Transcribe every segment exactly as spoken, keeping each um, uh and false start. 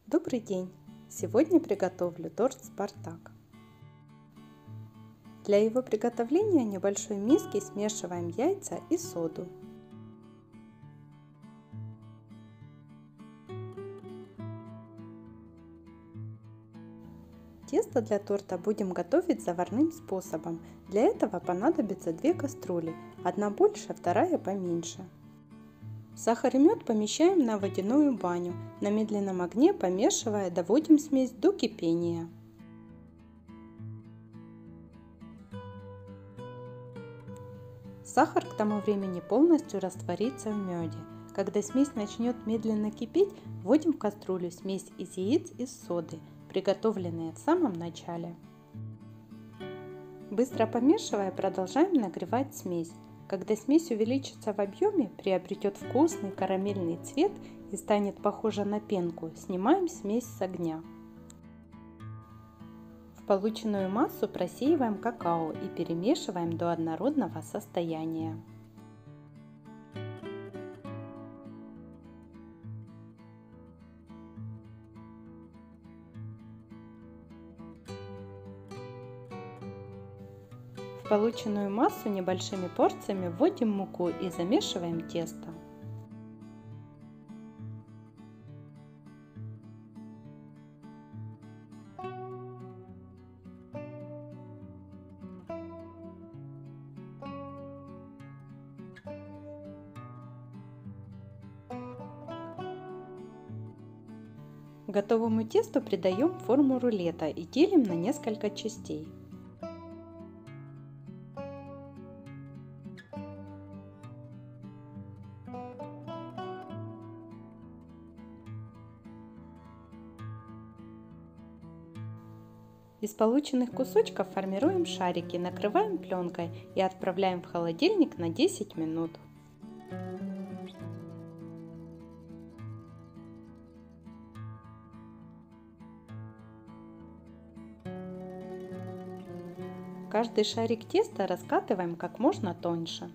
Добрый день! Сегодня приготовлю торт «Спартак». Для его приготовления в небольшой миске смешиваем яйца и соду. Тесто для торта будем готовить заварным способом. Для этого понадобится две кастрюли, одна больше, вторая поменьше. Сахар и мед помещаем на водяную баню. На медленном огне, помешивая, доводим смесь до кипения. Сахар к тому времени полностью растворится в меде. Когда смесь начнет медленно кипеть, вводим в кастрюлю смесь из яиц и соды, приготовленные в самом начале. Быстро помешивая, продолжаем нагревать смесь. Когда смесь увеличится в объеме, приобретет вкусный карамельный цвет и станет похожа на пенку, снимаем смесь с огня. В полученную массу просеиваем какао и перемешиваем до однородного состояния. В полученную массу небольшими порциями вводим муку и замешиваем тесто. Готовому тесту придаем форму рулета и делим на несколько частей. Из полученных кусочков формируем шарики, накрываем пленкой и отправляем в холодильник на десять минут. Каждый шарик теста раскатываем как можно тоньше.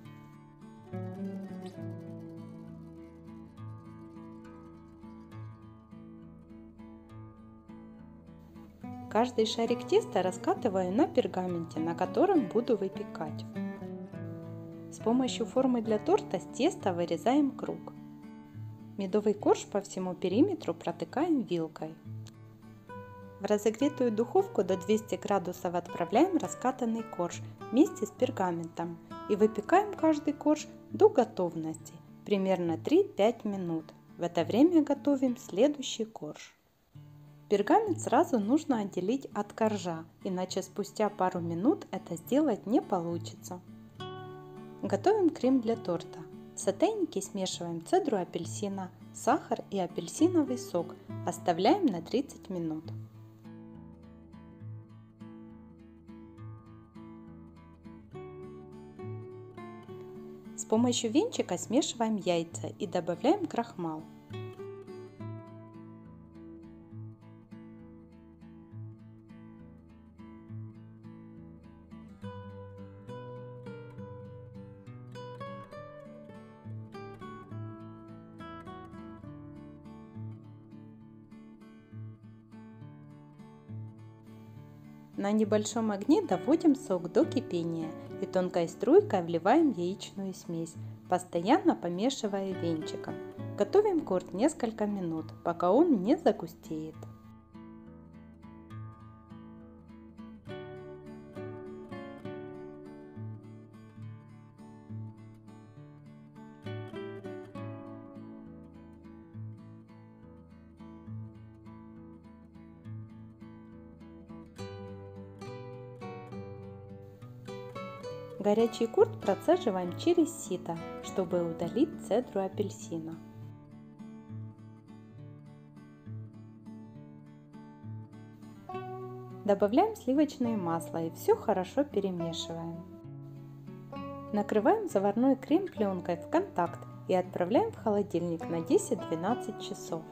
Каждый шарик теста раскатываю на пергаменте, на котором буду выпекать. С помощью формы для торта с теста вырезаем круг. Медовый корж по всему периметру протыкаем вилкой. В разогретую духовку до двухсот градусов отправляем раскатанный корж вместе с пергаментом и выпекаем каждый корж до готовности, примерно три-пять минут. В это время готовим следующий корж. Пергамент сразу нужно отделить от коржа, иначе спустя пару минут это сделать не получится. Готовим крем для торта. В сотейнике смешиваем цедру апельсина, сахар и апельсиновый сок. Оставляем на тридцать минут. С помощью венчика смешиваем яйца и добавляем крахмал. На небольшом огне доводим сок до кипения и тонкой струйкой вливаем яичную смесь, постоянно помешивая венчиком. Готовим торт несколько минут, пока он не загустеет. Горячий торт процеживаем через сито, чтобы удалить цедру апельсина. Добавляем сливочное масло и все хорошо перемешиваем. Накрываем заварной крем пленкой в контакт и отправляем в холодильник на десять-двенадцать часов.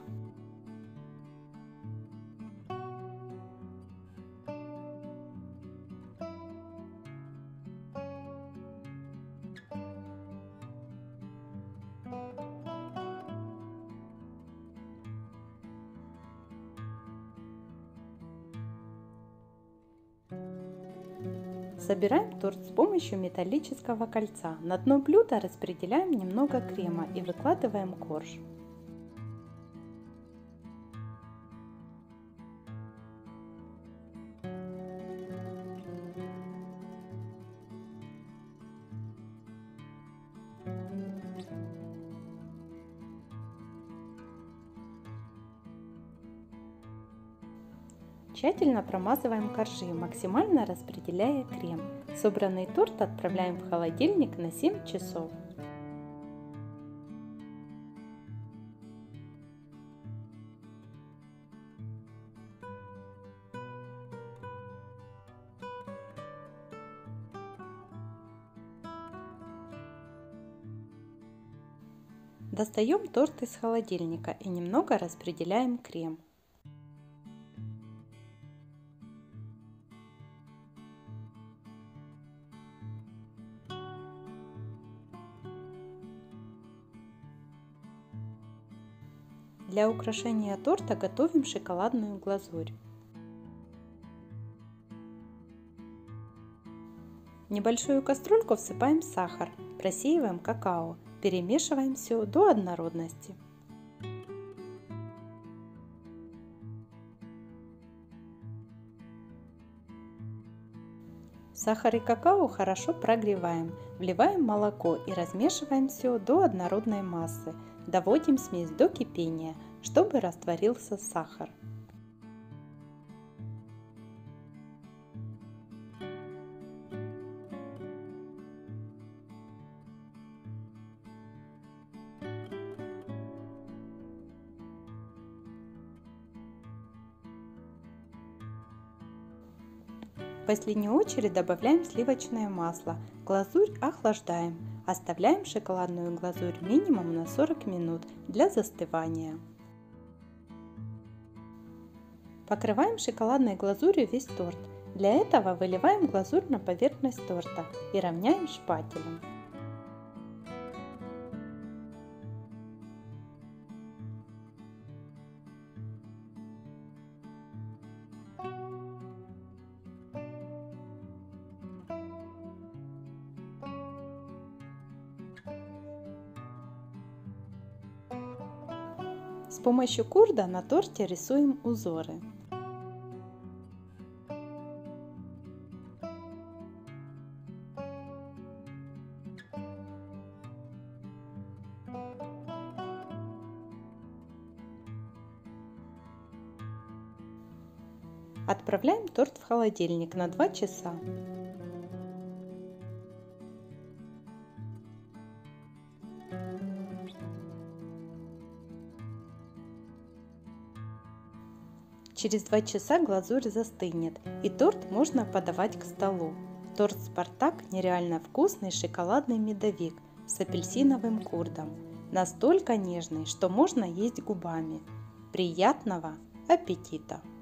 Собираем торт с помощью металлического кольца. На дно блюда распределяем немного крема и выкладываем корж. Тщательно промазываем коржи, максимально распределяя крем. Собранный торт отправляем в холодильник на семь часов. Достаем торт из холодильника и немного распределяем крем. Для украшения торта готовим шоколадную глазурь. В небольшую кастрюльку всыпаем сахар, просеиваем какао, перемешиваем все до однородности. Сахар и какао хорошо прогреваем, вливаем молоко и размешиваем все до однородной массы. Доводим смесь до кипения, чтобы растворился сахар. В последнюю очередь добавляем сливочное масло. Глазурь охлаждаем. Оставляем шоколадную глазурь минимум на сорок минут для застывания. Покрываем шоколадной глазурью весь торт. Для этого выливаем глазурь на поверхность торта и равняем шпателем. С помощью курда на торте рисуем узоры. Отправляем торт в холодильник на два часа. Через два часа глазурь застынет, и торт можно подавать к столу. Торт «Спартак» нереально вкусный шоколадный медовик с апельсиновым курдом. Настолько нежный, что можно есть губами. Приятного аппетита!